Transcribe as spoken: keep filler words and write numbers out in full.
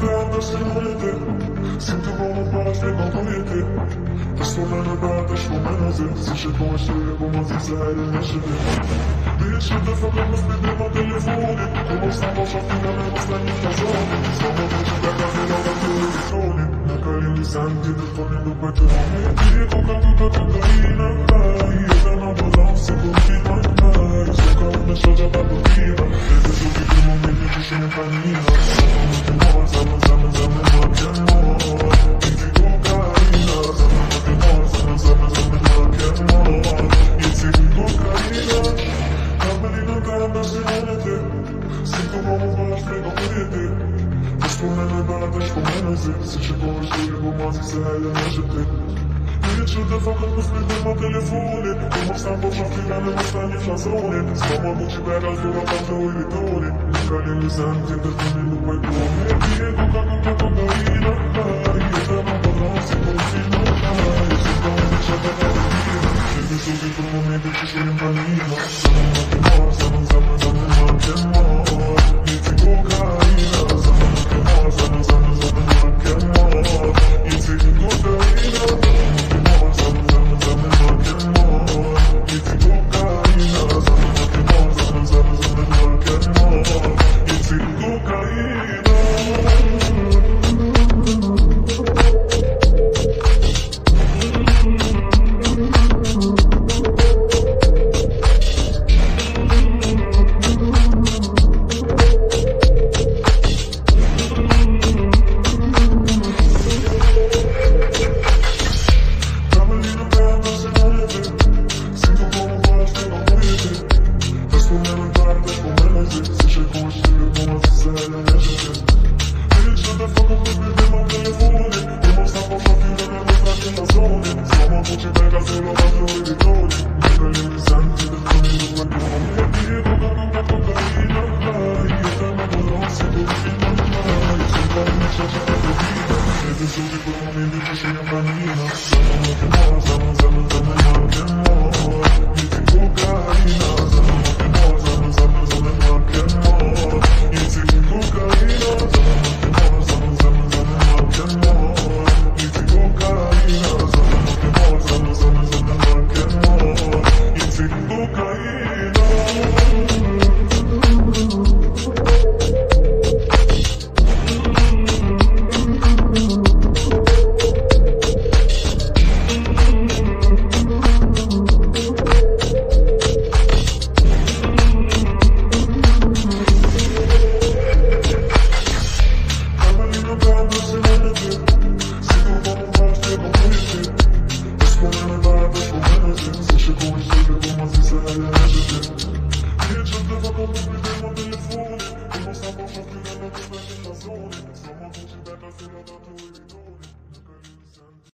beata se nuete, sinto como paz de concorrente. Estou menos beata, estou menos eu. Se chegou a cheia, como se sair e me chover. Bitch, the fuck up, must be the my telefone. Como estava só finando, mas na minha zona. Só uma noite da casa, não dá televisione. Na carinha, sangue, disponível para te morrer. E colocando da cocaína, ai, eu não vou dar um segundo de mandar. Sou carro na chão, já tá dormida. Desejo que de momento te chame pra mim. Nós, amamos, amamos, amamos, amor. E fico caída, amamos, amamos, amamos, amor. E fico caída. Camelina, cara, se nuete. Sinto como voz, pega o correte. Estou menos barata, estou menos eu. Se chegou a cheia, vou mais e sai, eu não jetei. Bitch, the fuck up, must be the my telefone. Como stavo già finendo, ma sta in flasone. Stiamo voci per la sua parte o i ritorni. Magari gli santi, del tunnel, poi come. E dico, cago, cocaina. Dai, io te non potrò, si continua. Dai, si sta iniziando a partire. E mi so che per un momento ci sono in panino. Sono molto morto, sono sempre, sono anche morto. E dico, cocaina. Sono molto morto, sono sempre, sono anche morto. E dico, cocaina. Someone put you back, I feel like I'm doing it.